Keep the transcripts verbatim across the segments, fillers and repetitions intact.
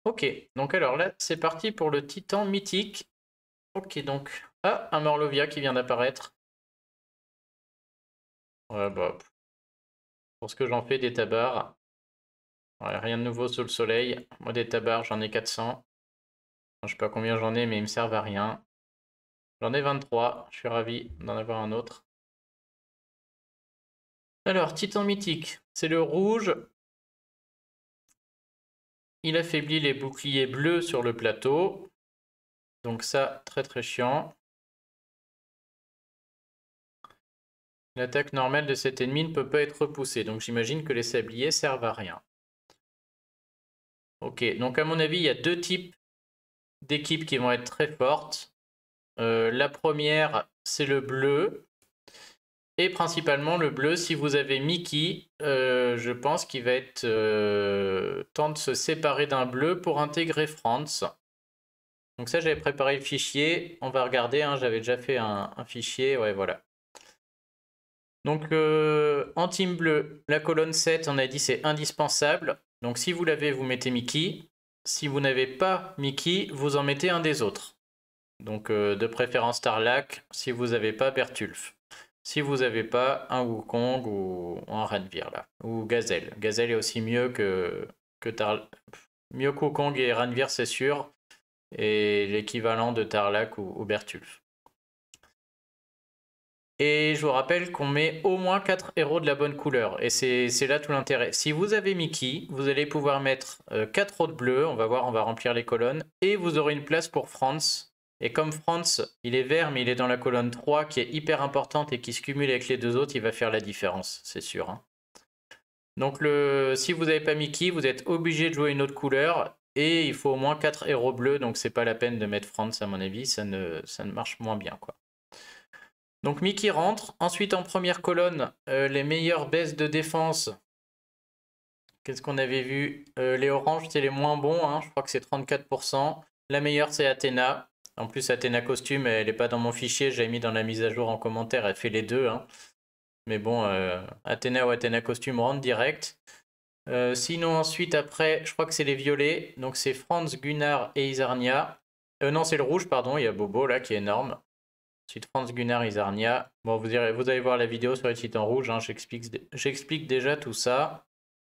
Ok, donc alors là, c'est parti pour le Titan mythique. Ok, donc... Ah, un Morlovia qui vient d'apparaître. Ouais, bah, pour ce que j'en fais, des tabards. Ouais, rien de nouveau sous le soleil. Moi, des tabards, j'en ai quatre cents. Je sais pas combien j'en ai, mais ils me servent à rien. J'en ai vingt-trois, je suis ravi d'en avoir un autre. Alors, Titan mythique, c'est le rouge. Il affaiblit les boucliers bleus sur le plateau. Donc ça, très très chiant. L'attaque normale de cet ennemi ne peut pas être repoussée, donc j'imagine que les sabliers servent à rien. Ok, donc à mon avis, il y a deux types d'équipes qui vont être très fortes. Euh, la première, c'est le bleu. Et principalement le bleu, si vous avez Mickey, euh, je pense qu'il va être euh, temps de se séparer d'un bleu pour intégrer Franz. Donc ça, j'avais préparé le fichier. On va regarder, hein, j'avais déjà fait un, un fichier. Ouais, voilà. Donc euh, en team bleu, la colonne sept, on a dit c'est indispensable. Donc si vous l'avez, vous mettez Mickey. Si vous n'avez pas Mickey, vous en mettez un des autres. Donc euh, de préférence Tarlac, si vous n'avez pas Bertulf. Si vous n'avez pas un Wukong ou un Ranvir là. Ou Gazelle. Gazelle est aussi mieux que, que Tar... mieux que Wukong et Ranvir, c'est sûr. Et l'équivalent de Tarlac ou, ou Bertulf. Et je vous rappelle qu'on met au moins quatre héros de la bonne couleur. Et c'est là tout l'intérêt. Si vous avez Mickey, vous allez pouvoir mettre euh, quatre autres bleus. On va voir, on va remplir les colonnes. Et vous aurez une place pour Franz. Et comme Franz, il est vert, mais il est dans la colonne trois, qui est hyper importante et qui se cumule avec les deux autres, il va faire la différence, c'est sûr. Hein. Donc le, si vous n'avez pas Mickey, vous êtes obligé de jouer une autre couleur. Et il faut au moins quatre héros bleus. Donc c'est pas la peine de mettre Franz, à mon avis. Ça ne, ça ne marche moins bien, quoi. Donc Mickey rentre. Ensuite, en première colonne, euh, les meilleures baisses de défense. Qu'est-ce qu'on avait vu? euh, Les oranges, c'est les moins bons. Hein. Je crois que c'est trente-quatre pour cent. La meilleure, c'est Athéna. En plus, Athéna costume, elle n'est pas dans mon fichier. J'avais mis dans la mise à jour en commentaire. Elle fait les deux. Hein. Mais bon, euh, Athéna ou Athéna costume rentre direct. Euh, sinon, ensuite, après, je crois que c'est les violets. Donc, c'est Franz, Gunnar et Isarnia. Euh, non, c'est le rouge, pardon. Il y a Bobo là qui est énorme. Ensuite, Franz, Gunnar, Isarnia. Bon, vous, irez, vous allez voir la vidéo sur les titans rouges. Hein, J'explique déjà tout ça.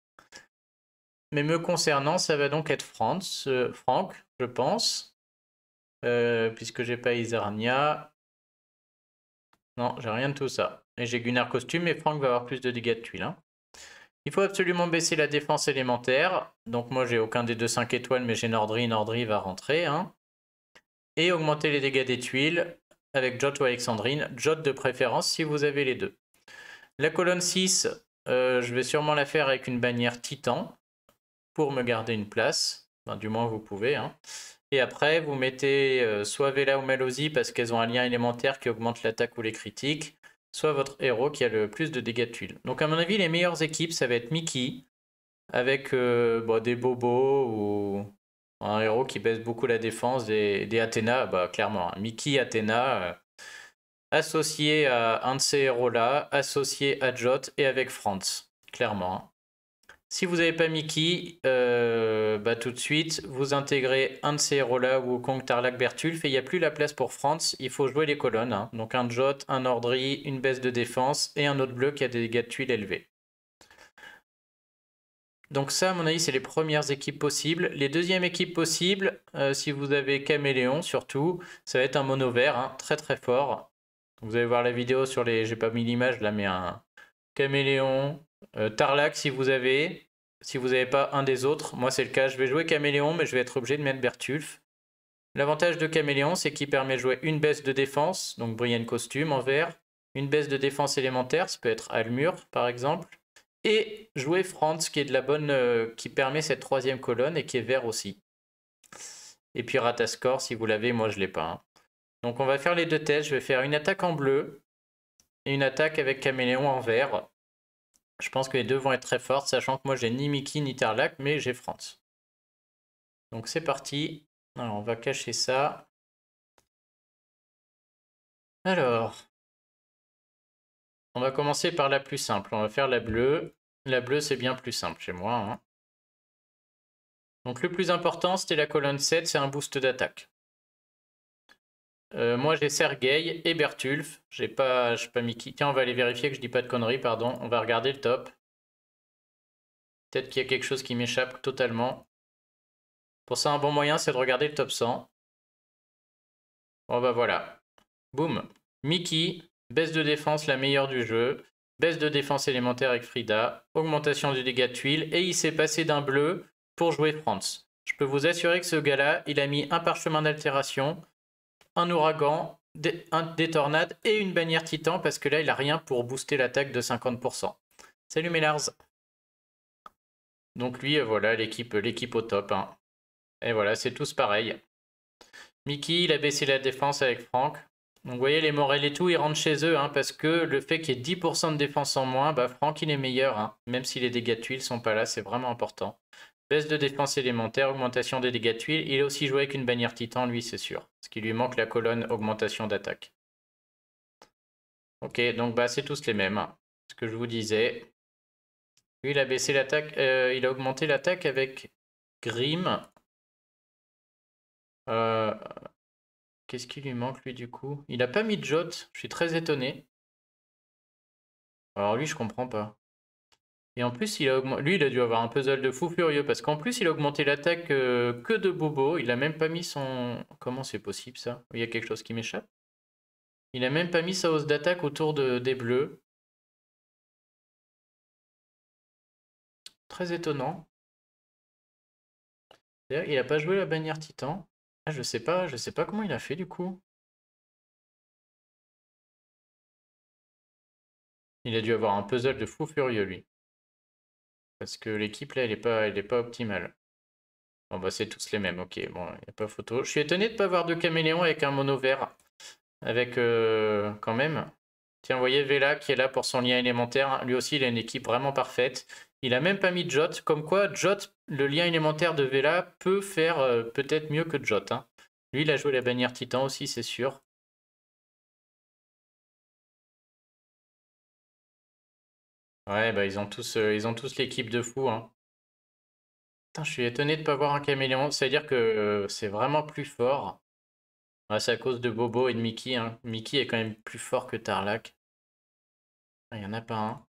Mais me concernant, ça va donc être Franz, euh, Franck, je pense. Euh, puisque j'ai pas Isarnia. Non, j'ai rien de tout ça. Et j'ai Gunnar costume, et Franck va avoir plus de dégâts de tuiles. Hein. Il faut absolument baisser la défense élémentaire. Donc moi, j'ai aucun des deux cinq étoiles, mais j'ai Nordry. Nordry va rentrer. Hein. Et augmenter les dégâts des tuiles avec Jot ou Alexandrine. Jot de préférence si vous avez les deux. La colonne six, euh, je vais sûrement la faire avec une bannière Titan pour me garder une place. Enfin, du moins, vous pouvez. Hein. Et après, vous mettez euh, soit Vela ou Malozzi parce qu'elles ont un lien élémentaire qui augmente l'attaque ou les critiques, soit votre héros qui a le plus de dégâts de tuiles. Donc, à mon avis, les meilleures équipes, ça va être Mickey avec euh, bon, des bobos ou un héros qui baisse beaucoup la défense, des, des Athéna, bah, clairement. Hein. Mickey, Athéna. Euh, associé à un de ces héros-là, associé à Jot et avec Franz, clairement. Si vous n'avez pas Mickey, euh, bah tout de suite, vous intégrez un de ces héros-là, Wukong, Tarlac, Bertulf, et il n'y a plus la place pour Franz, il faut jouer les colonnes. Hein. Donc un Jot, un Ordry, une baisse de défense, et un autre bleu qui a des dégâts de tuiles élevés. Donc ça, à mon avis, c'est les premières équipes possibles. Les deuxièmes équipes possibles, euh, si vous avez Caméléon surtout, ça va être un mono vert, hein, très très fort. Vous allez voir la vidéo sur les... J'ai pas mis l'image là, mais un Caméléon, euh, Tarlac si vous avez. Si vous n'avez pas un des autres, moi c'est le cas, je vais jouer Caméléon, mais je vais être obligé de mettre Bertulf. L'avantage de Caméléon, c'est qu'il permet de jouer une baisse de défense, donc Brienne costume en vert, une baisse de défense élémentaire, ça peut être Almur par exemple, et jouer Franz qui est de la bonne, euh, qui permet cette troisième colonne et qui est vert aussi. Et puis Ratascore si vous l'avez, moi je l'ai pas. Hein. Donc on va faire les deux tests, je vais faire une attaque en bleu et une attaque avec Caméléon en vert. Je pense que les deux vont être très fortes, sachant que moi j'ai ni Mickey ni Tarlac, mais j'ai Franz. Donc c'est parti. Alors on va cacher ça. Alors, on va commencer par la plus simple. On va faire la bleue. La bleue c'est bien plus simple chez moi. Hein. Donc le plus important, c'était la colonne sept, c'est un boost d'attaque. Euh, moi, j'ai Sergei et Bertulf. J'ai pas, j'ai pas Mickey. Tiens, on va aller vérifier que je dis pas de conneries, pardon. On va regarder le top. Peut-être qu'il y a quelque chose qui m'échappe totalement. Pour ça, un bon moyen, c'est de regarder le top cent. Bon, bah voilà. Boum. Mickey, baisse de défense la meilleure du jeu. Baisse de défense élémentaire avec Frida. Augmentation du dégât de tuiles. Et il s'est passé d'un bleu pour jouer France. Je peux vous assurer que ce gars-là, il a mis un parchemin d'altération, un ouragan, des, un, des tornades et une bannière titan parce que là, il a rien pour booster l'attaque de cinquante pour cent. Salut Mélars. Donc lui, voilà, l'équipe l'équipe au top. Hein. Et voilà, c'est tous pareil. Mickey, il a baissé la défense avec Franck. Donc vous voyez, les Morel et tout, ils rentrent chez eux, hein, parce que le fait qu'il y ait dix pour cent de défense en moins, bah Franck, il est meilleur, hein, même si les dégâts de tuiles sont pas là, c'est vraiment important. Baisse de défense élémentaire, augmentation des dégâts de tuiles. Il a aussi joué avec une bannière titan, lui, c'est sûr. Parce qu'il lui manque la colonne augmentation d'attaque. Ok, donc bah c'est tous les mêmes. Hein, ce que je vous disais. Lui, il a baissé l'attaque, euh, il a augmenté l'attaque avec Grim. Euh, Qu'est-ce qui lui manque, lui, du coup? Il a pas mis de Jot, je suis très étonné. Alors lui, je comprends pas. Et en plus, il a augmenté... lui, il a dû avoir un puzzle de fou furieux, parce qu'en plus, il a augmenté l'attaque euh, que de Bobo. Il a même pas mis son... Comment c'est possible, ça? Il y a quelque chose qui m'échappe. Il a même pas mis sa hausse d'attaque autour de... des bleus. Très étonnant. D'ailleurs, il a pas joué la bannière titan. Ah, je sais pas, je sais pas comment il a fait, du coup. Il a dû avoir un puzzle de fou furieux, lui. Parce que l'équipe, là, elle est pas, elle est pas optimale. Bon, bah, c'est tous les mêmes, ok, bon, il n'y a pas photo. Je suis étonné de ne pas avoir de caméléon avec un mono vert. Avec, euh, quand même. Tiens, vous voyez Vela qui est là pour son lien élémentaire. Lui aussi, il a une équipe vraiment parfaite. Il a même pas mis Jot. Comme quoi, Jot, le lien élémentaire de Vela, peut faire euh, peut-être mieux que Jot. Hein. Lui, il a joué la bannière Titan aussi, c'est sûr. Ouais, bah, ils ont tous, euh, ils ont tous l'équipe de fou. Hein. Putain, je suis étonné de ne pas voir un caméléon. C'est-à-dire que euh, c'est vraiment plus fort. Ouais, c'est à cause de Bobo et de Mickey. Hein. Mickey est quand même plus fort que Tarlac. Il n'y en a pas un.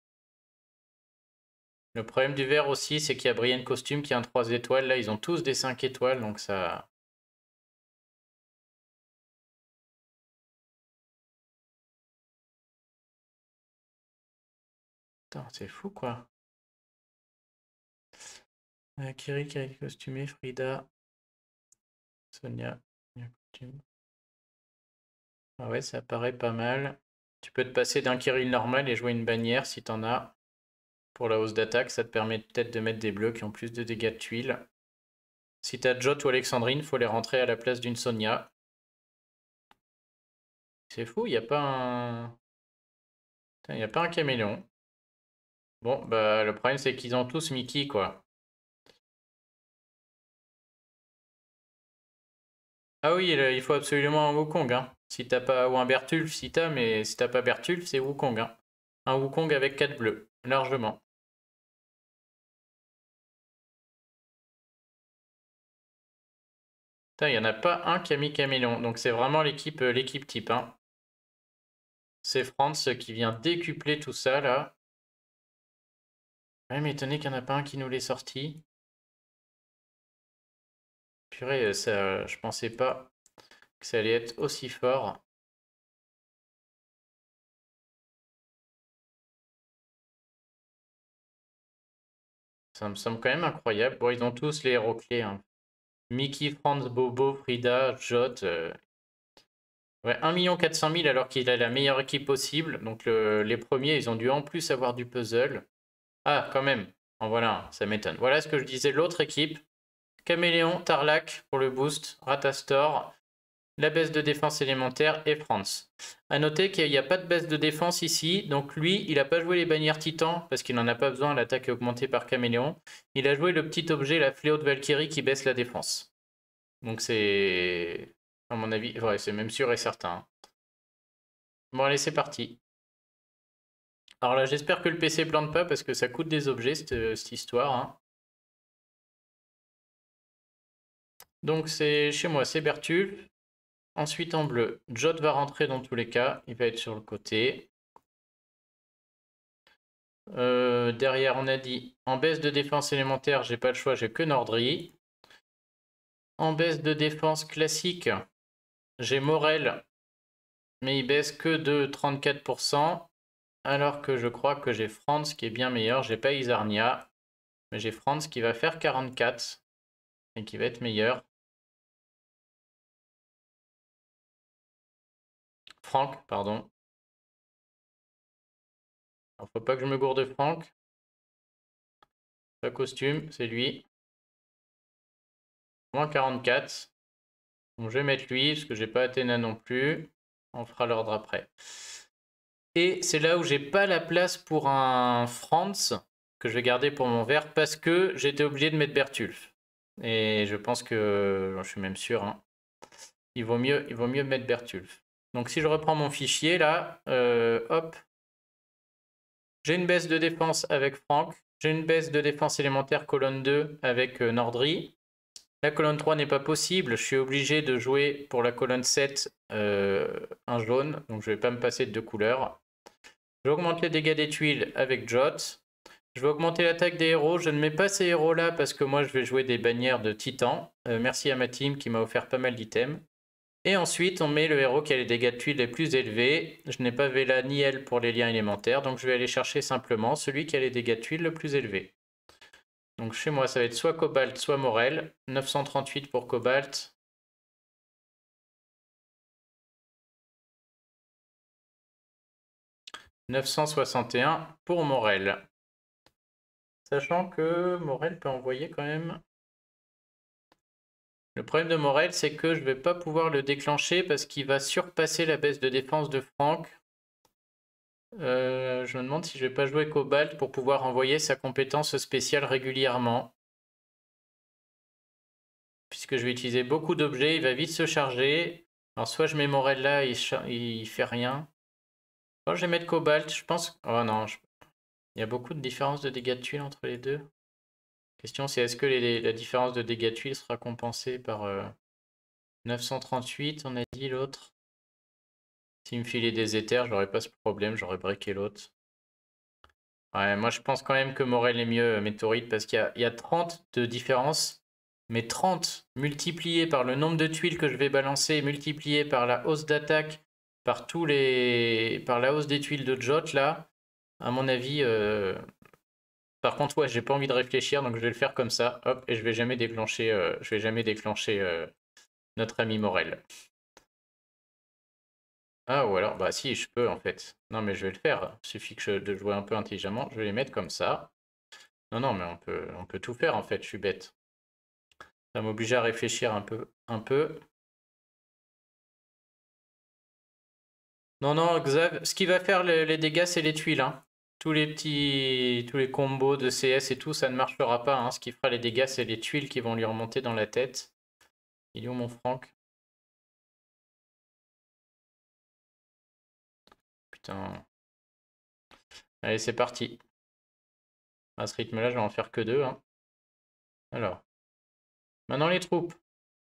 Le problème du vert aussi, c'est qu'il y a Brienne Costume qui a un trois étoiles. Là, ils ont tous des cinq étoiles, donc ça... Putain, c'est fou, quoi. Euh, Kiri, Kiri costumé, Frida, Sonia, costume. Ah ouais, ça paraît pas mal. Tu peux te passer d'un Kirill normal et jouer une bannière si t'en as. Pour la hausse d'attaque, ça te permet peut-être de mettre des bleus qui ont plus de dégâts de tuiles. Si t'as Jot ou Alexandrine, faut les rentrer à la place d'une Sonia. C'est fou, il n'y a pas un... Il n'y a pas un caméléon. Bon, bah le problème c'est qu'ils ont tous Mickey, quoi. Ah oui, il faut absolument un Wukong, hein. Si t'as pas... Ou un Bertulf si t'as, mais si t'as pas Bertulf, c'est Wukong, hein. Un Wukong avec quatre bleus, largement. Il n'y en a pas un qui a mis Caméléon, donc c'est vraiment l'équipe euh, l'équipe type, hein. C'est Franz qui vient décupler tout ça, là. Ouais, mais étonné qu'il n'y en a pas un qui nous l'ait sorti. Purée, ça, je pensais pas que ça allait être aussi fort. Ça me semble quand même incroyable. Bon, ils ont tous les héros clés, hein. Mickey, Franz, Bobo, Frida, Jot. euh, Ouais, un million quatre cent mille alors qu'il a la meilleure équipe possible. Donc le- les premiers, ils ont dû en plus avoir du puzzle. Ah, quand même. En voilà, un, ça m'étonne. Voilà ce que je disais. L'autre équipe. Caméléon, Tarlac pour le boost, Ratastor, la baisse de défense élémentaire et Franz. A noter qu'il n'y a pas de baisse de défense ici, donc lui, il n'a pas joué les bannières Titan parce qu'il n'en a pas besoin, l'attaque est augmentée par Caméléon. Il a joué le petit objet, la fléau de Valkyrie qui baisse la défense. Donc c'est, à mon avis, ouais, c'est même sûr et certain. Hein. Bon allez, c'est parti. Alors là, j'espère que le P C plante pas parce que ça coûte des objets cette, cette histoire. Hein. Donc c'est chez moi, c'est Bertulf. Ensuite en bleu, Jot va rentrer dans tous les cas, il va être sur le côté. Euh, derrière, on a dit en baisse de défense élémentaire, j'ai pas le choix, j'ai que Nordry. En baisse de défense classique, j'ai Morel, mais il baisse que de trente-quatre pour cent. Alors que je crois que j'ai Franz qui est bien meilleur. J'ai pas Isarnia, mais j'ai Franz qui va faire quarante-quatre et qui va être meilleur. Franck, pardon. Alors, faut pas que je me gourde de Franck. Pas costume, c'est lui. Moins quarante-quatre. Donc, je vais mettre lui, parce que j'ai pas Athéna non plus. On fera l'ordre après. Et c'est là où j'ai pas la place pour un Franz, que je vais garder pour mon vert, parce que j'étais obligé de mettre Bertulf. Et je pense que, je suis même sûr, hein, il vaut mieux, il vaut mieux mettre Bertulf. Donc si je reprends mon fichier là, euh, hop, j'ai une baisse de défense avec Franck, j'ai une baisse de défense élémentaire colonne deux avec euh, Nordry. La colonne trois n'est pas possible, je suis obligé de jouer pour la colonne sept euh, un jaune, donc je ne vais pas me passer de deux couleurs. J'augmente les dégâts des tuiles avec Jot. Je vais augmenter l'attaque des héros, je ne mets pas ces héros là parce que moi je vais jouer des bannières de titan. Euh, merci à ma team qui m'a offert pas mal d'items. Et ensuite, on met le héros qui a les dégâts de tuiles les plus élevés. Je n'ai pas Vela ni elle pour les liens élémentaires, donc je vais aller chercher simplement celui qui a les dégâts de tuiles le plus élevés. Donc chez moi, ça va être soit Cobalt, soit Morel. neuf cent trente-huit pour Cobalt. neuf cent soixante et un pour Morel. Sachant que Morel peut envoyer quand même... Le problème de Morel, c'est que je ne vais pas pouvoir le déclencher parce qu'il va surpasser la baisse de défense de Franck. Euh, je me demande si je vais pas jouer Cobalt pour pouvoir envoyer sa compétence spéciale régulièrement. Puisque je vais utiliser beaucoup d'objets, il va vite se charger. Alors soit je mets Morel là, il, il fait rien. Soit je vais mettre Cobalt, je pense... Oh non, je... il y a beaucoup de différences de dégâts de tuiles entre les deux. Question c'est est-ce que les, la différence de dégâts de tuiles sera compensée par euh, neuf cent trente-huit, on a dit l'autre. S'il me filait des éthers, j'aurais pas ce problème, j'aurais breaké l'autre. Ouais, moi je pense quand même que Morel est mieux Météorite parce qu'il y, y a trente de différence. Mais trente multiplié par le nombre de tuiles que je vais balancer, multiplié par la hausse d'attaque, par tous les, par la hausse des tuiles de Jot là, à mon avis. Euh... Par contre, ouais, j'ai pas envie de réfléchir, donc je vais le faire comme ça, hop, et je vais jamais déclencher, euh, je vais jamais déclencher euh, notre ami Morel. Ah, ou alors, bah si, je peux en fait. Non, mais je vais le faire. Il suffit que je, de jouer un peu intelligemment. Je vais les mettre comme ça. Non, non, mais on peut, on peut tout faire en fait. Je suis bête. Ça m'oblige à réfléchir un peu, un peu. Non, non, Xav, ce qui va faire les, les dégâts, c'est les tuiles, hein. Tous les petits, tous les combos de C S et tout, ça ne marchera pas, hein. Ce qui fera les dégâts, c'est les tuiles qui vont lui remonter dans la tête. Il est où mon Franck? Putain. Allez, c'est parti. À ce rythme-là, je vais en faire que deux, hein. Alors. Maintenant, les troupes.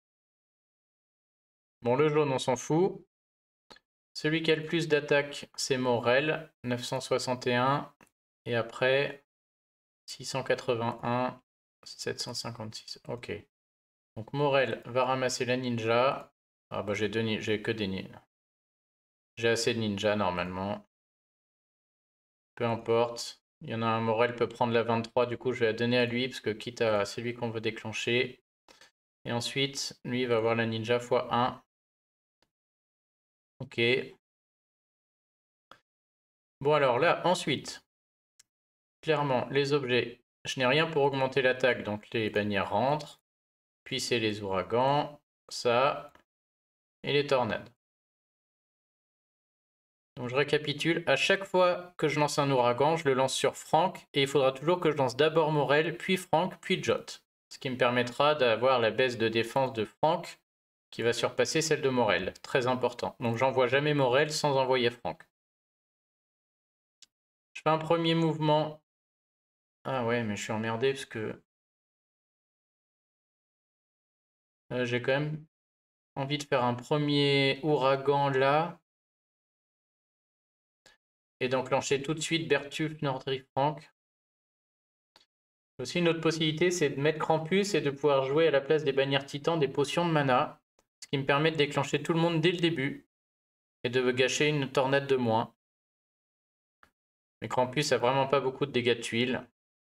Bon, le jaune, on s'en fout. Celui qui a le plus d'attaque, c'est Morel, neuf cent soixante et un. Et après, six cent quatre-vingt-un, sept cent cinquante-six. Ok. Donc Morel va ramasser la ninja. Ah bah j'ai deux j'ai que des ninjas. J'ai assez de ninjas normalement. Peu importe. Il y en a un, Morel peut prendre la vingt-trois, du coup je vais la donner à lui, parce que quitte à c'est lui qu'on veut déclencher. Et ensuite, lui il va avoir la ninja fois un. Ok. Bon alors là, ensuite, clairement, les objets. Je n'ai rien pour augmenter l'attaque, donc les bannières rentrent. Puis c'est les ouragans, ça, et les tornades. Donc je récapitule, à chaque fois que je lance un ouragan, je le lance sur Franck, et il faudra toujours que je lance d'abord Morel, puis Franck, puis Jot. Ce qui me permettra d'avoir la baisse de défense de Franck, qui va surpasser celle de Morel. Très important. Donc j'envoie jamais Morel sans envoyer Franck. Je fais un premier mouvement. Ah ouais, mais je suis emmerdé parce que... Euh, J'ai quand même envie de faire un premier ouragan là. Et d'enclencher tout de suite Bertulf, Nordri, Franck. Aussi une autre possibilité, c'est de mettre Krampus et de pouvoir jouer à la place des bannières titans des potions de mana. Ce qui me permet de déclencher tout le monde dès le début. Et de gâcher une tornade de moins. Mais Krampus a vraiment pas beaucoup de dégâts de tuiles.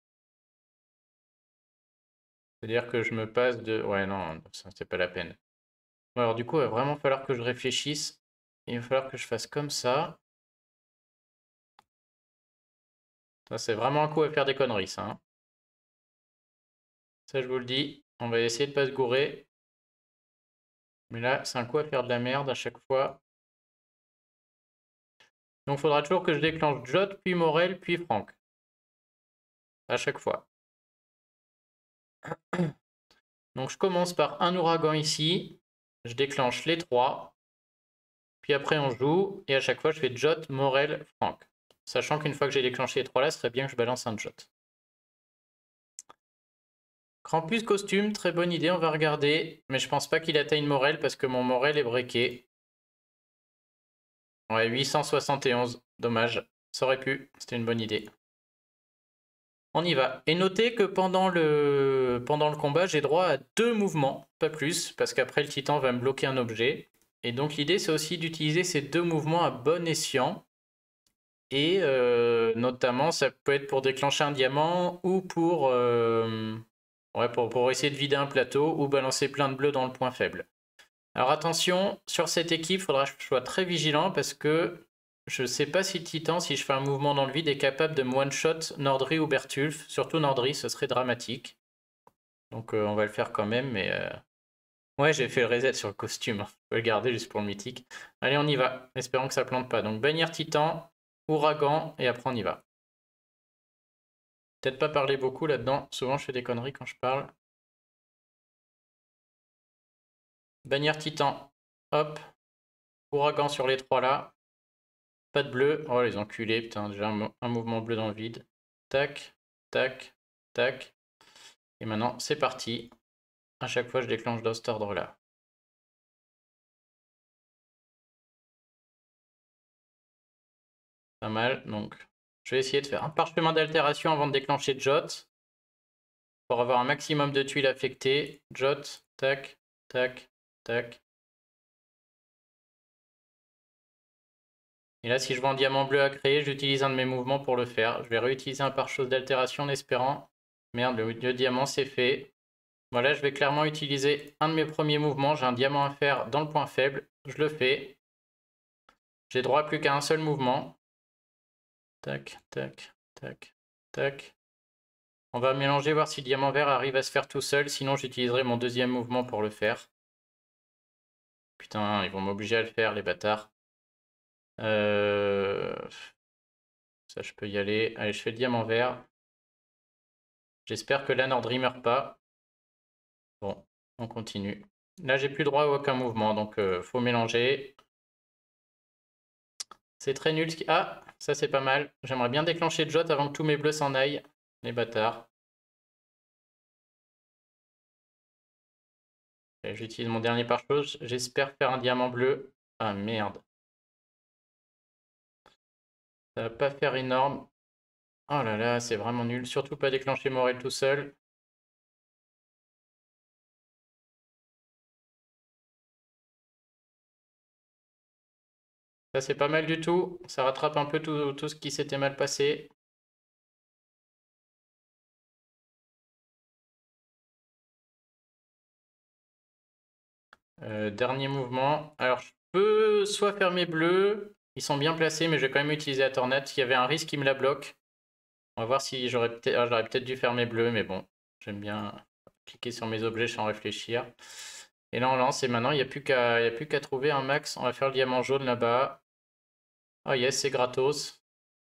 C'est-à-dire que je me passe de... Ouais, non, ça c'est pas la peine. Bon, alors du coup, il va vraiment falloir que je réfléchisse. Il va falloir que je fasse comme ça. Ça, c'est vraiment un coup à faire des conneries, ça. Hein. Ça, je vous le dis. On va essayer de pas se gourer. Mais là, c'est un coup à faire de la merde à chaque fois. Donc, il faudra toujours que je déclenche Jot, puis Morel, puis Franck. À chaque fois. Donc, je commence par un ouragan ici. Je déclenche les trois. Puis après, on joue. Et à chaque fois, je fais Jot, Morel, Franck. Sachant qu'une fois que j'ai déclenché les trois là, ce serait bien que je balance un Jot. Krampus costume, très bonne idée, on va regarder. Mais je pense pas qu'il atteigne Morel parce que mon Morel est breaké. Ouais, huit cent soixante et onze. Dommage. Ça aurait pu. C'était une bonne idée. On y va. Et notez que pendant le, pendant le combat, j'ai droit à deux mouvements, pas plus, parce qu'après le titan va me bloquer un objet. Et donc l'idée, c'est aussi d'utiliser ces deux mouvements à bon escient. Et euh, notamment, ça peut être pour déclencher un diamant ou pour, euh, ouais, pour, pour essayer de vider un plateau ou balancer plein de bleus dans le point faible. Alors attention, sur cette équipe, il faudra que je sois très vigilant parce que je ne sais pas si le Titan, si je fais un mouvement dans le vide, est capable de me one-shot Nordri ou Bertulf. Surtout Nordri, ce serait dramatique. Donc euh, on va le faire quand même, mais... Euh... Ouais, j'ai fait le reset sur le costume. Je peux le garder juste pour le mythique. Allez, on y va. Espérons que ça plante pas. Donc bannière Titan, ouragan, et après on y va. Peut-être pas parler beaucoup là-dedans. Souvent je fais des conneries quand je parle. Bannière Titan, hop. Ouragan sur les trois là. Pas de bleu. Oh les enculés, putain, déjà un, un mouvement bleu dans le vide. Tac, tac, tac. Et maintenant, c'est parti. À chaque fois, je déclenche dans cet ordre-là. Pas mal, donc je vais essayer de faire un parchemin d'altération avant de déclencher Jot. Pour avoir un maximum de tuiles affectées. Jot, tac, tac, tac. Et là, si je vois un diamant bleu à créer, j'utilise un de mes mouvements pour le faire. Je vais réutiliser un pare-chose d'altération en espérant... Merde, le, le diamant c'est fait. Voilà, je vais clairement utiliser un de mes premiers mouvements. J'ai un diamant à faire dans le point faible. Je le fais. J'ai droit à plus qu'à un seul mouvement. Tac, tac, tac, tac. On va mélanger, voir si le diamant vert arrive à se faire tout seul. Sinon, j'utiliserai mon deuxième mouvement pour le faire. Putain, ils vont m'obliger à le faire, les bâtards. Euh... Ça, je peux y aller. Allez, je fais le diamant vert. J'espère que là, Nordri meurt pas. Bon, on continue. Là, j'ai plus droit à aucun mouvement, donc euh, faut mélanger. C'est très nul. Ah, ça c'est pas mal. J'aimerais bien déclencher Jot avant que tous mes bleus s'en aillent. Les bâtards. J'utilise mon dernier pare-chose. J'espère faire un diamant bleu. Ah merde. Ça va pas faire énorme. Oh là là, c'est vraiment nul. Surtout pas déclencher Morel tout seul. Ça c'est pas mal du tout. Ça rattrape un peu tout, tout ce qui s'était mal passé. Euh, dernier mouvement. Alors je peux soit faire mes bleus. Ils sont bien placés, mais je vais quand même utiliser la tornade. S'il y avait un risque, il me la bloque. On va voir si j'aurais peut-être ah, j'aurais peut-être dû faire mes bleus, mais bon. J'aime bien cliquer sur mes objets sans réfléchir. Et là on lance et maintenant il n'y a plus qu'à il y a plus qu'à trouver un max. On va faire le diamant jaune là-bas. Oh yes, c'est gratos.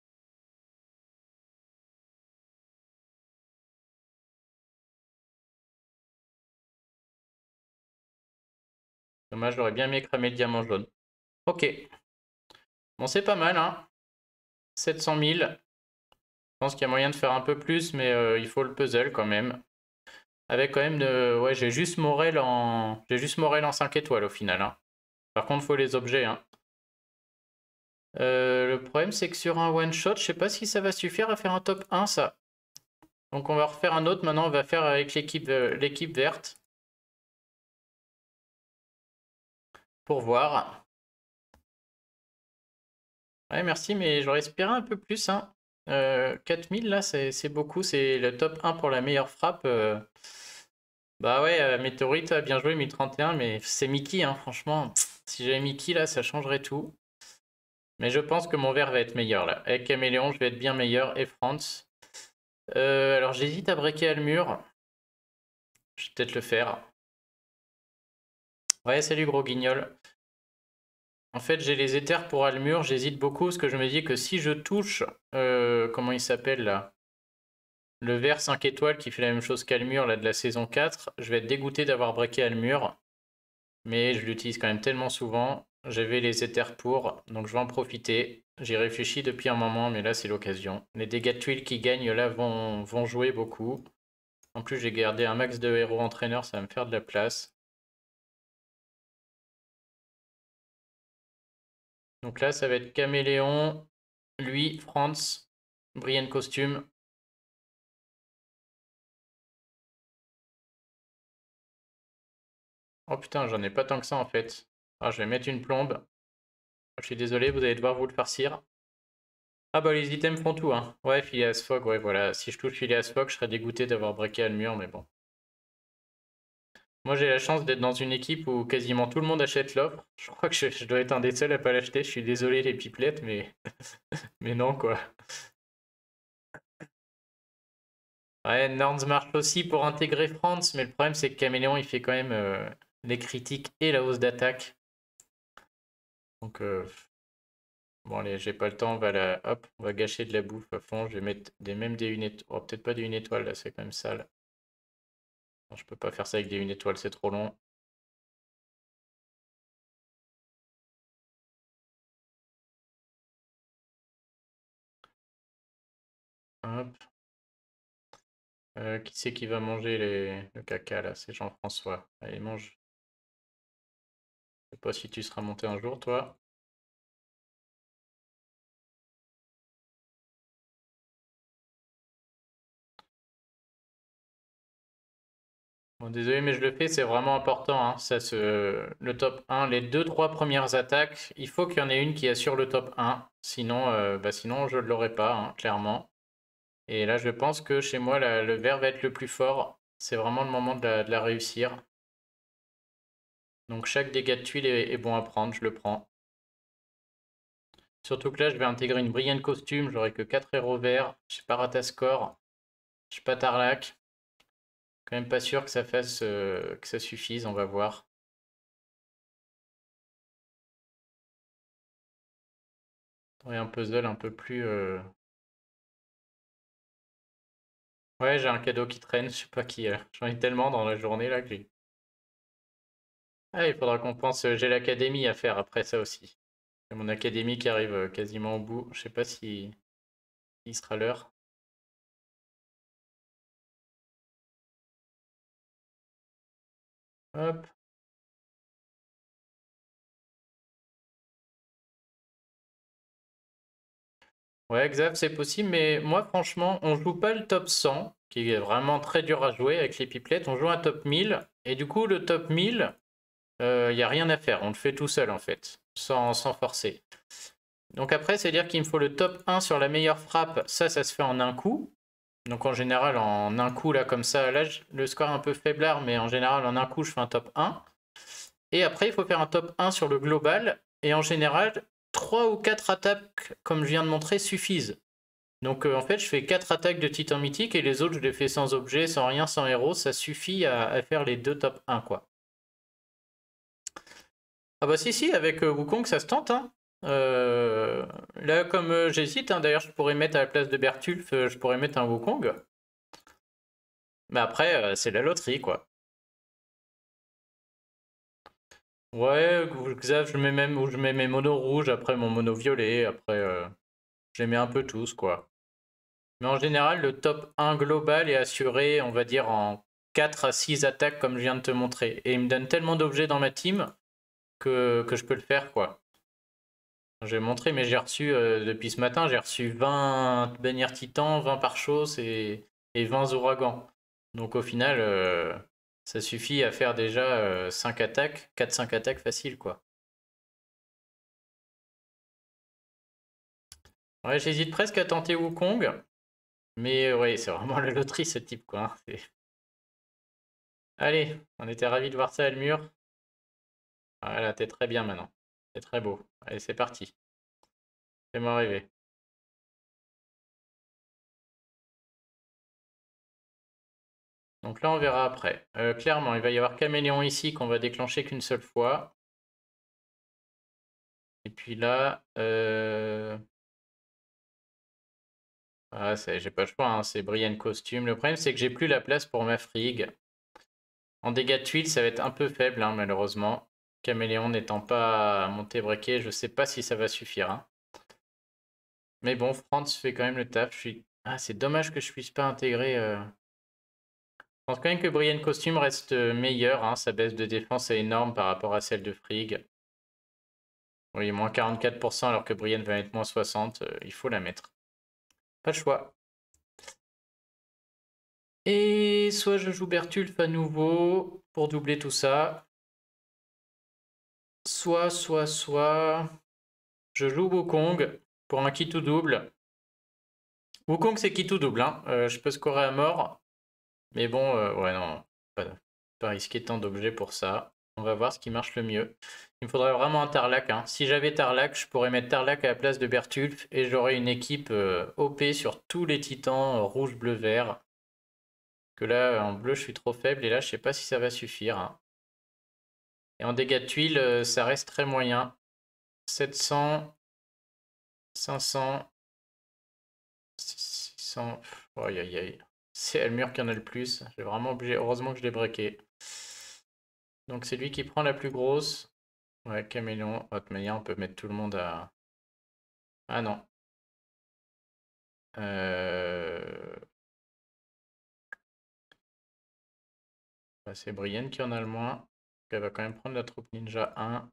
Dommage, j'aurais bien aimé cramer le diamant jaune. Ok. Bon, c'est pas mal, hein. sept cent mille. Je pense qu'il y a moyen de faire un peu plus, mais euh, il faut le puzzle quand même. Avec quand même de... Ouais, j'ai juste Morel en... J'ai juste Morel en cinq étoiles au final. Hein. Par contre, il faut les objets. Hein. Euh, le problème, c'est que sur un one-shot, je sais pas si ça va suffire à faire un top un, ça. Donc on va refaire un autre. Maintenant, on va faire avec l'équipe euh, l'équipe verte. Pour voir. Ouais, merci, mais j'aurais espéré un peu plus. Hein. Euh, quatre mille, là, c'est beaucoup. C'est le top un pour la meilleure frappe. Euh... Bah ouais, euh, Météorite, bien joué, mille trente et un, mais c'est Mickey, hein, franchement. Si j'avais Mickey, là, ça changerait tout. Mais je pense que mon vert va être meilleur, là. Avec Caméléon, je vais être bien meilleur. Et France. Euh, alors, j'hésite à breaker Almur. Je vais peut-être le faire. Ouais, salut, gros guignol. En fait, j'ai les éthers pour Almur, j'hésite beaucoup parce que je me dis que si je touche, euh, comment il s'appelle là, le vert cinq étoiles qui fait la même chose qu'Almur là de la saison quatre, je vais être dégoûté d'avoir breaké Almur, mais je l'utilise quand même tellement souvent. J'avais les éthers pour, donc je vais en profiter. J'y réfléchis depuis un moment, mais là c'est l'occasion. Les dégâts de tuiles qui gagnent là vont, vont jouer beaucoup. En plus, j'ai gardé un max de héros entraîneurs, ça va me faire de la place. Donc là, ça va être Caméléon, lui, Franz, Brienne Costume. Oh putain, j'en ai pas tant que ça en fait. Ah, je vais mettre une plombe. Je suis désolé, vous allez devoir vous le farcir. Ah bah les items font tout, hein. Ouais, Phileas Fogg, ouais, voilà. Si je touche Phileas Fogg, je serais dégoûté d'avoir breaké Almur, mais bon. Moi, j'ai la chance d'être dans une équipe où quasiment tout le monde achète l'offre. Je crois que je, je dois être un des seuls à pas l'acheter. Je suis désolé les pipelettes, mais... mais non, quoi. Ouais, Norns marche aussi pour intégrer France, mais le problème, c'est que Caméléon, il fait quand même euh, les critiques et la hausse d'attaque. Donc... Euh... Bon allez, j'ai pas le temps, on va la... Hop, on va gâcher de la bouffe à fond. Je vais mettre des même des une étoile. Oh, peut-être pas des une étoile, là, c'est quand même sale. Non, je peux pas faire ça avec des une étoile, c'est trop long. Hop. Euh, qui c'est qui va manger les... le caca là? C'est Jean-François. Allez, mange. Je sais pas si tu seras monté un jour, toi. Bon, désolé, mais je le fais, c'est vraiment important. Hein. Ça se... Le top un, les deux trois premières attaques, il faut qu'il y en ait une qui assure le top un. Sinon, euh, bah, sinon je ne l'aurai pas, hein, clairement. Et là, je pense que chez moi, la- le vert va être le plus fort. C'est vraiment le moment de la, de la réussir. Donc chaque dégât de tuile est, est bon à prendre, je le prends. Surtout que là, je vais intégrer une brillante costume. J'aurai que quatre héros verts. Je pas Ratascore. Je pas Tarlac. Quand même pas sûr que ça fasse euh, que ça suffise, on va voir. Et un puzzle un peu plus. euh, Ouais, j'ai un cadeau qui traîne, je sais pas qui. euh, J'en ai tellement dans la journée là que j'ai. Ah, il faudra qu'on pense. euh, J'ai l'académie à faire après ça aussi. J'ai mon académie qui arrive euh, quasiment au bout. Je sais pas si il sera l'heure. Hop. Ouais, exact, c'est possible, mais moi, franchement, on joue pas le top cent, qui est vraiment très dur à jouer avec les pipelettes. On joue un top mille, et du coup, le top mille, il n'y a rien à faire. On le fait tout seul, en fait, sans, sans forcer. Donc après, c'est-à-dire qu'il me faut le top un sur la meilleure frappe. Ça, ça se fait en un coup. Donc en général, en un coup, là, comme ça, là, le score est un peu faiblard, mais en général, en un coup, je fais un top un. Et après, il faut faire un top un sur le global. Et en général, trois ou quatre attaques, comme je viens de montrer, suffisent. Donc euh, en fait, je fais quatre attaques de titan mythique et les autres, je les fais sans objet, sans rien, sans héros. Ça suffit à, à faire les deux top un, quoi. Ah bah si, si, avec euh, Wukong, ça se tente. Hein. Euh, là, comme euh, j'hésite, hein, d'ailleurs, je pourrais mettre à la place de Bertulf, euh, je pourrais mettre un Wukong. Mais après, euh, c'est la loterie, quoi. Ouais, Xav, je mets même, ou je mets mes monos rouges, après mon mono violet, après, euh, je les mets un peu tous, quoi. Mais en général, le top un global est assuré, on va dire, en quatre à six attaques comme je viens de te montrer. Et il me donne tellement d'objets dans ma team que, que je peux le faire, quoi. Je vais montrer, mais j'ai reçu, euh, depuis ce matin, j'ai reçu vingt bannières titans, vingt pare-chausses et, et vingt ouragans. Donc au final, euh, ça suffit à faire déjà euh, cinq attaques, quatre cinq attaques faciles, quoi. Ouais, j'hésite presque à tenter Wukong, mais ouais, c'est vraiment la loterie ce type, quoi. Hein. Allez, on était ravis de voir ça, Almur. Voilà, t'es très bien maintenant. C'est très beau. Allez, c'est parti. Fais-moi rêver. Donc là, on verra après. Euh, clairement, il va y avoir Caméléon ici qu'on va déclencher qu'une seule fois. Et puis là, euh... ah, j'ai pas le choix, hein, c'est Brienne Costume. Le problème, c'est que j'ai plus la place pour ma Frigg. En dégâts de tuiles, ça va être un peu faible, hein, malheureusement. Caméléon n'étant pas monté breaké, je sais pas si ça va suffire. Hein. Mais bon, Franz fait quand même le taf. Je suis... Ah, c'est dommage que je puisse pas intégrer... Euh... Je pense quand même que Brienne Costume reste meilleur. Hein. Sa baisse de défense est énorme par rapport à celle de Frigg. Oui, moins quarante-quatre pour cent alors que Brienne va mettre moins soixante. Euh, il faut la mettre. Pas le choix. Et soit je joue Bertulf à nouveau pour doubler tout ça. Soit, soit, soit... Je joue Wukong pour un qui tout double. Wukong c'est qui tout double. Hein. Euh, je peux scorer à mort. Mais bon, euh, ouais non. Pas, pas risquer tant d'objets pour ça. On va voir ce qui marche le mieux. Il me faudrait vraiment un Tarlac. Hein. Si j'avais Tarlac, je pourrais mettre Tarlac à la place de Bertulf et j'aurais une équipe euh, O P sur tous les titans euh, rouge, bleu, vert. Que là, en bleu, je suis trop faible et là, je sais pas si ça va suffire. Hein. Et en dégâts de tuiles, euh, ça reste très moyen. sept cents, cinq cents, six cents. Aïe aïe aïe. C'est Elmur qui en a le plus. J'ai vraiment obligé. Heureusement que je l'ai breaké. Donc c'est lui qui prend la plus grosse. Ouais, Caméléon. De toute manière, on peut mettre tout le monde à. Ah non. Euh... Bah, c'est Brienne qui en a le moins. Elle va quand même prendre la troupe ninja un.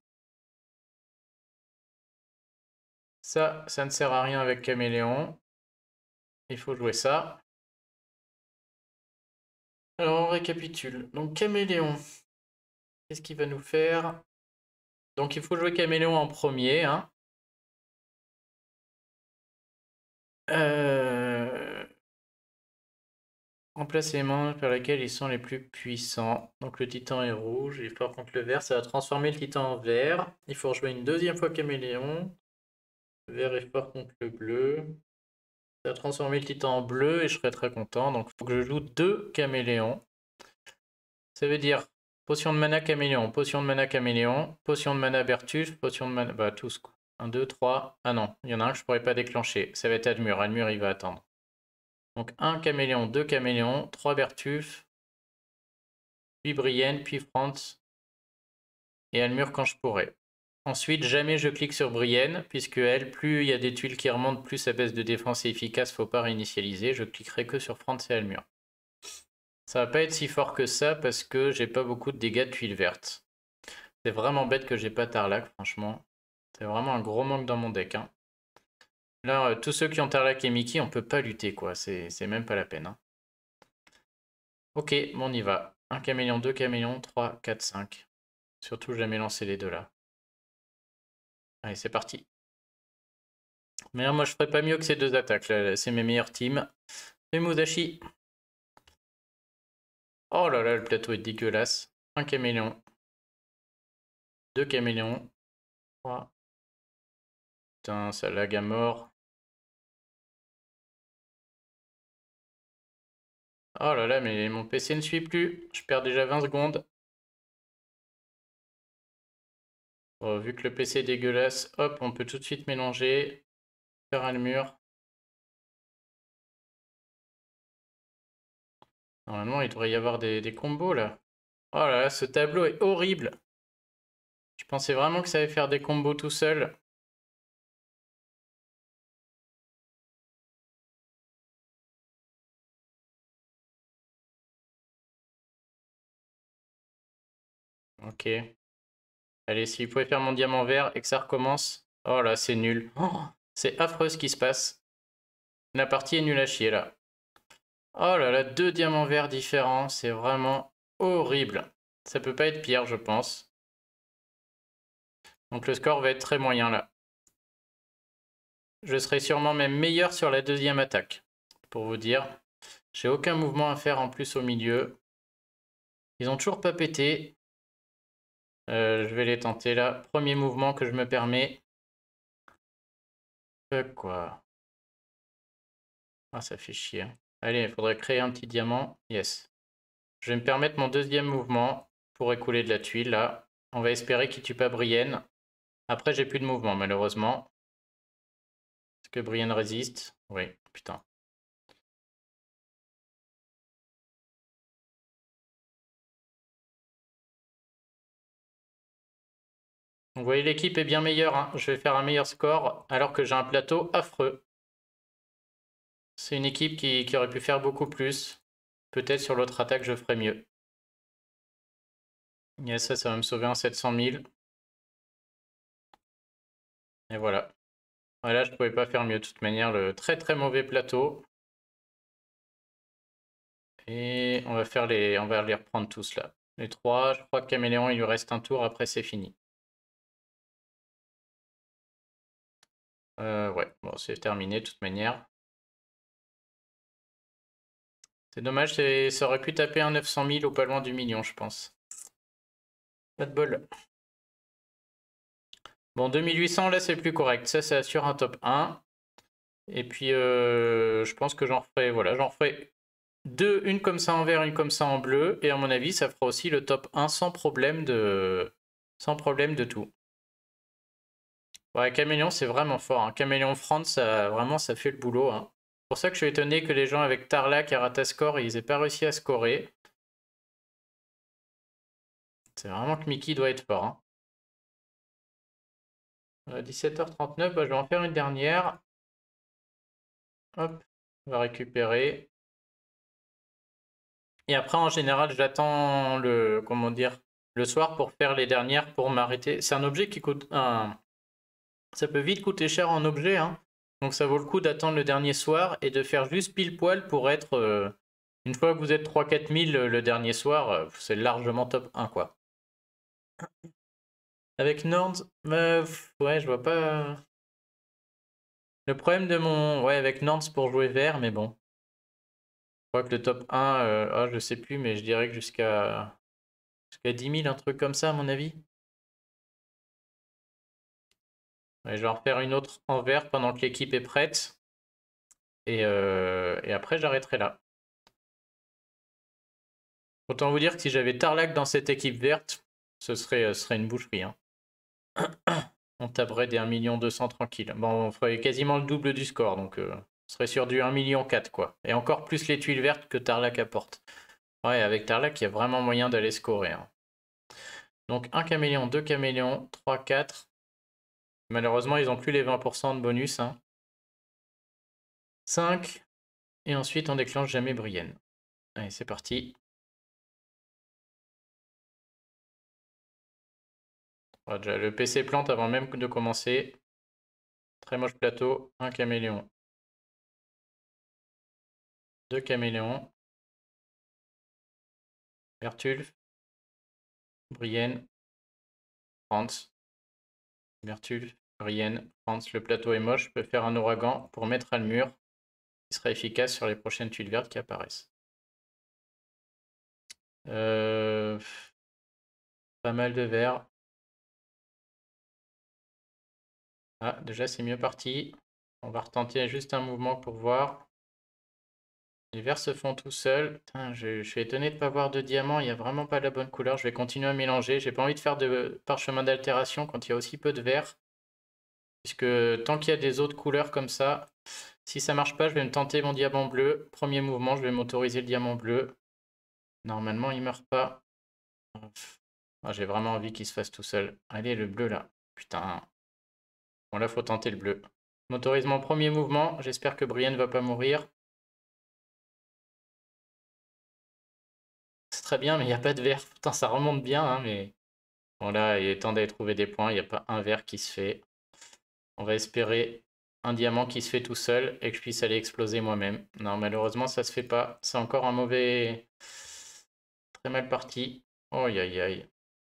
Ça, ça ne sert à rien avec Caméléon. Il faut jouer ça. Alors on récapitule. Donc Caméléon. Qu'est-ce qu'il va nous faire? Donc il faut jouer Caméléon en premier. Hein. Euh... Remplacer les membres par lesquels ils sont les plus puissants. Donc le titan est rouge, il est fort contre le vert, ça va transformer le titan en vert. Il faut rejouer une deuxième fois Caméléon. Le vert est fort contre le bleu. Ça va transformer le titan en bleu et je serai très content. Donc il faut que je joue deux Caméléons. Ça veut dire potion de mana Caméléon, potion de mana Caméléon, potion de mana Bertulf, potion de mana... Bah tous quoi. un, deux, trois... Ah non, il y en a un que je pourrais pas déclencher. Ça va être Admur. Admur il va attendre. Donc un Caméléon, deux Caméléons, trois Bertulf, puis Brienne, puis Franz et Almur quand je pourrai. Ensuite, jamais je clique sur Brienne, puisque elle, plus il y a des tuiles qui remontent, plus sa baisse de défense est efficace, faut pas réinitialiser. Je cliquerai que sur Franz et Almur. Ça va pas être si fort que ça parce que j'ai pas beaucoup de dégâts de tuiles vertes. C'est vraiment bête que j'ai pas Tarlac, franchement. C'est vraiment un gros manque dans mon deck. Hein. Là, euh, tous ceux qui ont Tarlac et Mickey, on peut pas lutter, quoi. C'est même pas la peine. Hein. Ok, bon, on y va. Un caméléon, deux caméléons, trois, quatre, cinq. Surtout, jamais lancé les deux là. Allez, c'est parti. Mais là, moi, je ferais pas mieux que ces deux attaques. C'est mes meilleures teams. Et Musashi. Oh là là, le plateau est dégueulasse. Un caméléon. Deux caméléons. Trois. Putain, ça lag à mort. Oh là là, mais mon P C ne suit plus. Je perds déjà vingt secondes. Bon, vu que le P C est dégueulasse, hop, on peut tout de suite mélanger. Faire à le mur. Normalement, il devrait y avoir des, des combos là. Oh là là, ce tableau est horrible. Je pensais vraiment que ça allait faire des combos tout seul. Ok. Allez, si vous pouvez faire mon diamant vert et que ça recommence. Oh là, c'est nul. Oh, c'est affreux ce qui se passe. La partie est nulle à chier là. Oh là là, deux diamants verts différents. C'est vraiment horrible. Ça peut pas être pire, je pense. Donc le score va être très moyen là. Je serai sûrement même meilleur sur la deuxième attaque. Pour vous dire. J'ai aucun mouvement à faire en plus au milieu. Ils ont toujours pas pété. Euh, je vais les tenter là. Premier mouvement que je me permets. Euh, quoi. Ah, ça fait chier. Allez, il faudrait créer un petit diamant. Yes. Je vais me permettre mon deuxième mouvement pour écouler de la tuile là. On va espérer qu'il tue pas Brienne. Après, j'ai plus de mouvement malheureusement. Est-ce que Brienne résiste? Oui, putain. Vous voyez, l'équipe est bien meilleure. Hein. Je vais faire un meilleur score alors que j'ai un plateau affreux. C'est une équipe qui, qui aurait pu faire beaucoup plus. Peut-être sur l'autre attaque, je ferai mieux. Yes, ça, ça va me sauver un sept cent mille. Et voilà. Voilà, je pouvais pas faire mieux de toute manière. Le très très mauvais plateau. Et on va faire les, on va les reprendre tous là. Les trois, je crois que Caméléon, il lui reste un tour, après c'est fini. Euh, ouais, bon, c'est terminé de toute manière. C'est dommage, ça aurait pu taper un neuf cent mille ou pas loin du million, je pense. Pas de bol. Bon, deux mille huit cents, là, c'est plus correct. Ça, ça assure un top un. Et puis, euh, je pense que j'en referai, voilà, j'en referai deux, une comme ça en vert, une comme ça en bleu. Et à mon avis, ça fera aussi le top un sans problème de, sans problème de tout. Ouais, Caméléon, c'est vraiment fort. Hein. Caméléon France, ça, vraiment, ça fait le boulot. Hein. C'est pour ça que je suis étonné que les gens avec Tarlac et Ratascore, ils aient pas réussi à scorer. C'est vraiment que Mickey doit être fort. Hein. Euh, dix-sept heures trente-neuf, bah, je vais en faire une dernière. Hop, on va récupérer. Et après, en général, j'attends le, comment dire, le soir pour faire les dernières pour m'arrêter. C'est un objet qui coûte un... Ça peut vite coûter cher en objet, hein. Donc ça vaut le coup d'attendre le dernier soir et de faire juste pile poil pour être... euh, une fois que vous êtes trois quatre mille le dernier soir, euh, c'est largement top un, quoi. Avec Nords, euh, ouais, je vois pas... Le problème de mon... Ouais, avec Nords pour jouer vert, mais bon. Je crois que le top un, euh, oh, je sais plus, mais je dirais que jusqu'à jusqu'à dix mille, un truc comme ça, à mon avis. Ouais, je vais en refaire une autre en vert pendant que l'équipe est prête. Et, euh, et après, j'arrêterai là. Autant vous dire que si j'avais Tarlac dans cette équipe verte, ce serait, ce serait une boucherie. Hein. On taperait des un million deux cent tranquille. Bon, on ferait quasiment le double du score, donc euh, on serait sur du un million quatre, quoi. Et encore plus les tuiles vertes que Tarlac apporte. Ouais, avec Tarlac, il y a vraiment moyen d'aller scorer. Hein. Donc un caméléon, deux caméléons, trois, quatre. Malheureusement, ils n'ont plus les vingt pour cent de bonus. Hein. cinq. Et ensuite, on déclenche jamais Brienne. Allez, c'est parti. Voilà, déjà, le P C plante avant même de commencer. Très moche plateau. Un caméléon. Deux caméléons. Bertulf. Brienne. Franz. Bertulf. Brienne. Franz. Le plateau est moche. Je peux faire un ouragan pour mettre à le mur. Qui sera efficace sur les prochaines tuiles vertes qui apparaissent. Euh... Pas mal de verts. Ah, déjà c'est mieux parti. On va retenter juste un mouvement pour voir. Les verts se font tout seuls. Putain, je, je suis étonné de ne pas avoir de diamant. Il n'y a vraiment pas la bonne couleur. Je vais continuer à mélanger. J'ai pas envie de faire de parchemin d'altération quand il y a aussi peu de vert. Puisque tant qu'il y a des autres couleurs comme ça, si ça marche pas, je vais me tenter mon diamant bleu. Premier mouvement, je vais m'autoriser le diamant bleu. Normalement, il meurt pas. Ah, j'ai vraiment envie qu'il se fasse tout seul. Allez, le bleu là. Putain. Bon, là, faut tenter le bleu. Je m'autorise mon premier mouvement. J'espère que Brienne va pas mourir. C'est très bien, mais il n'y a pas de vert. Putain, ça remonte bien, hein, mais Bon là, il est temps d'aller trouver des points. Il n'y a pas un vert qui se fait. On va espérer un diamant qui se fait tout seul et que je puisse aller exploser moi-même. Non, malheureusement, ça se fait pas. C'est encore un mauvais... Très mal parti. Oh, aïe, aïe, aïe.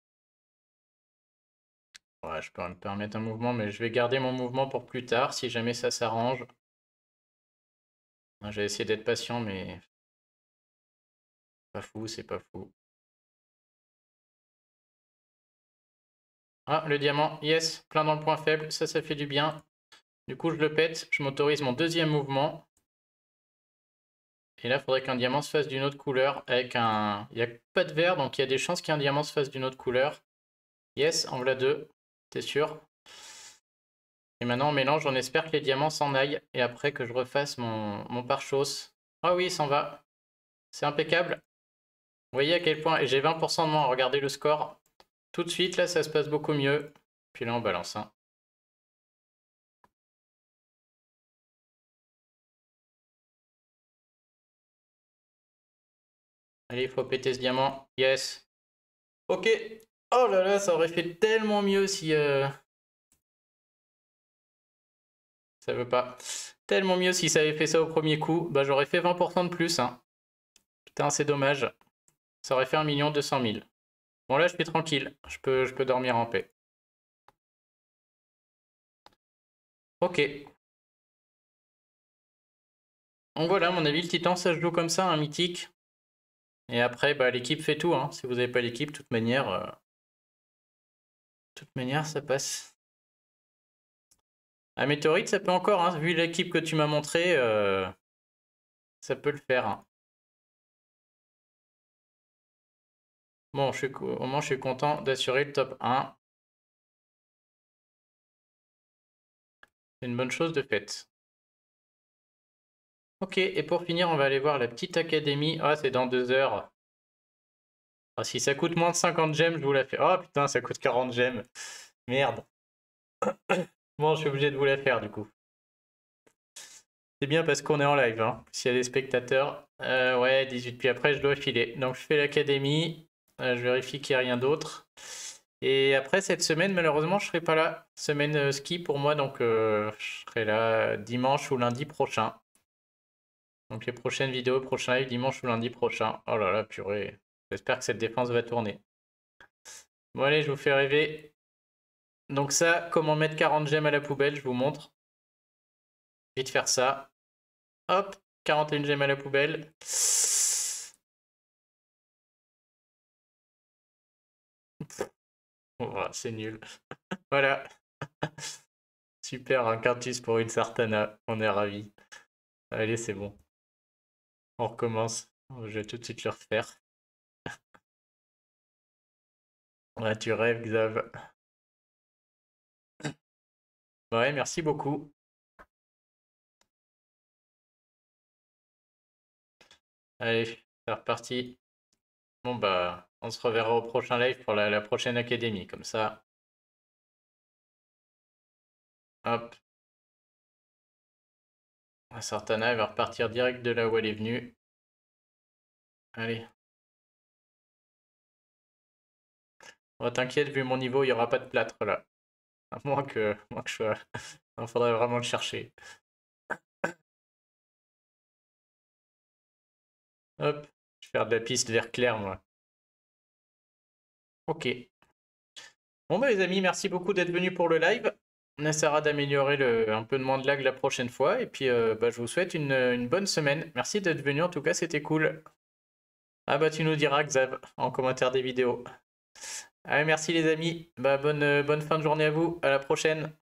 Ouais, je peux me permettre un mouvement, mais je vais garder mon mouvement pour plus tard, si jamais ça s'arrange. Je vais essayer d'être patient, mais... Pas fou, c'est pas fou. Ah, le diamant, yes, plein dans le point faible, ça, ça fait du bien. Du coup, je le pète, je m'autorise mon deuxième mouvement. Et là, il faudrait qu'un diamant se fasse d'une autre couleur avec un... Il n'y a pas de vert, donc il y a des chances qu'un diamant se fasse d'une autre couleur. Yes, en voilà deux, t'es sûr? Et maintenant, on mélange, on espère que les diamants s'en aillent. Et après, que je refasse mon, mon pare-chausse. Ah oui, il s'en va. C'est impeccable. Vous voyez à quel point... Et j'ai vingt pour cent de moins, regardez le score. Tout de suite, là, ça se passe beaucoup mieux. Puis là, on balance. Hein. Allez, il faut péter ce diamant. Yes. Ok. Oh là là, ça aurait fait tellement mieux si... Euh... Ça veut pas. Tellement mieux si ça avait fait ça au premier coup. Bah, j'aurais fait vingt pour cent de plus. Hein. Putain, c'est dommage. Ça aurait fait un million deux cent mille. Bon, là, je suis tranquille. Je peux, je peux dormir en paix. Ok. Donc voilà, à mon avis, le titan, ça se joue comme ça, un mythique. Et après, bah, l'équipe fait tout. Hein. Si vous n'avez pas l'équipe, de toute manière... Euh... De toute manière, ça passe. Un météorite, ça peut encore, hein, vu l'équipe que tu m'as montré, euh, ça peut le faire. Hein. Bon, je suis, au moins je suis content d'assurer le top un. C'est une bonne chose de faite. Ok, et pour finir, on va aller voir la petite académie. Ah, c'est dans deux heures. Ah, si ça coûte moins de cinquante gemmes, je vous la fais. Oh putain, ça coûte quarante gemmes. Merde. Bon, je suis obligé de vous la faire du coup. C'est bien parce qu'on est en live. Hein. S'il y a des spectateurs, euh, ouais, dix-huit. Puis après, je dois filer. Donc, je fais l'académie. Euh, je vérifie qu'il n'y a rien d'autre. Et après, cette semaine, malheureusement, je ne serai pas là. Semaine euh, ski pour moi. Donc, euh, je serai là dimanche ou lundi prochain. Donc, les prochaines vidéos, prochain live, dimanche ou lundi prochain. Oh là là, purée. J'espère que cette défense va tourner. Bon, allez, je vous fais rêver. Donc, ça, comment mettre quarante gemmes à la poubelle, je vous montre. Vite faire ça. Hop, quarante et une gemmes à la poubelle. Oh, c'est nul. Voilà. Super, un Quintus pour une Sartana. On est ravis. Allez, c'est bon. On recommence. Je vais tout de suite le refaire. Ouais, tu rêves, Xav. Ouais, merci beaucoup. Allez, c'est reparti. Bon, bah, on se reverra au prochain live pour la, la prochaine académie. Comme ça. Hop. La Sartana, elle va repartir direct de là où elle est venue. Allez. Oh, t'inquiète, vu mon niveau, il n'y aura pas de plâtre là. À moins que, moins que je sois... Il faudrait vraiment le chercher. Hop. Je vais faire de la piste vert clair, moi. Ok. Bon, bah, les amis, merci beaucoup d'être venus pour le live. On essaiera d'améliorer le, un peu de moins de lag la prochaine fois. Et puis, euh, bah, je vous souhaite une, une bonne semaine. Merci d'être venu, en tout cas, c'était cool. Ah bah, tu nous diras, Xav, en commentaire des vidéos. Allez, merci les amis. Bah, bonne, bonne fin de journée à vous. À la prochaine.